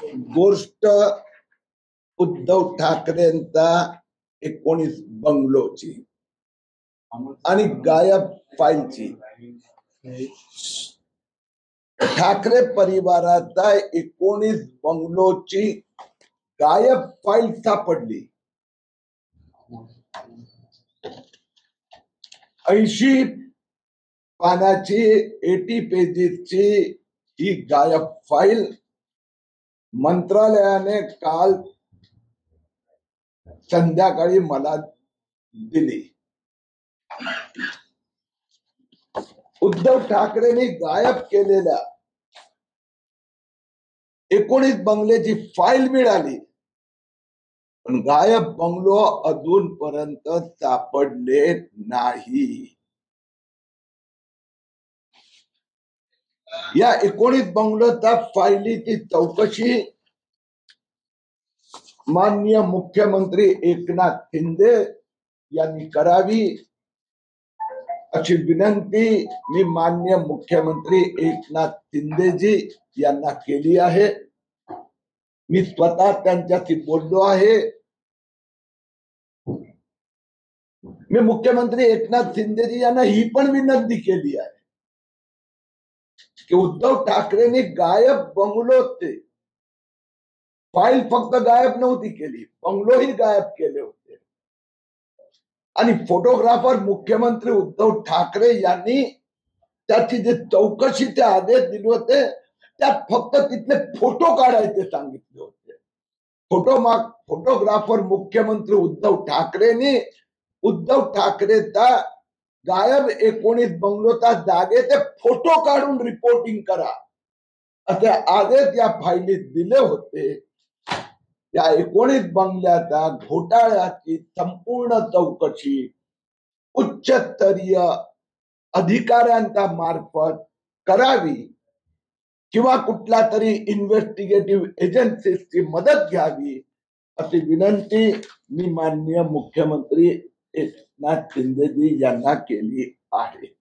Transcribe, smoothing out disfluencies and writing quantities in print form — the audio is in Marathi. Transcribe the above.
गोष्ट उद्धव ठाकरेंचा 19 बंगलोची आणि गायब फाईलची. ठाकरे परिवाराचा 19 बंगलोची गायब फाईल सापडली. 80 पानाची 80 पेजेसची ही गायब फाईल मंत्रालयाने काल संध्याकाळी मला दिली. उद्धव ठाकरेंनी गायब केलेल्या 19 बंगल्याची फाईल मिळाली, पण गायब बंगलो अजूनपर्यंत सापडले नाही. या 19 बंगलोच्या फाईलीची चौकशी माननीय मुख्यमंत्री एकनाथ शिंदे यांनी करावी अशी विनंती मी माननीय मुख्यमंत्री एकनाथ शिंदेजी यांना केली आहे. मी स्वतः त्यांच्याशी बोललो आहे. मी मुख्यमंत्री एकनाथ शिंदेजी यांना ही पण विनंती केली आहे की उद्धव ठाकरेंनी गायब बंगलोचे फाईल फक्त गायब नव्हती केली, बंगलोही गायब केले होते. आणि फोटोग्राफर मुख्यमंत्री उद्धव ठाकरे यांनी त्याची जे चौकशीचे आदेश दिले होते त्यात फक्त तिथले फोटो काढायचे सांगितले होते. फोटोग्राफर मुख्यमंत्री उद्धव ठाकरेंनी उद्धव ठाकरेचा गायब 19 बंगलोचा जागेचे फोटो काढून रिपोर्टिंग करा असे आदेश या फाईलीत दिले होते. या 19 बंगल्याच्या घोटाळ्याची संपूर्ण चौकशी उच्चस्तरीय अधिकाऱ्यांच्या मार्फत करावी किंवा कुठल्या तरी इन्व्हेस्टिगेटिव्ह एजन्सीची मदत घ्यावी अशी विनंती मी माननीय मुख्यमंत्री एकनाथ शिंदेजी यांना केली आहे.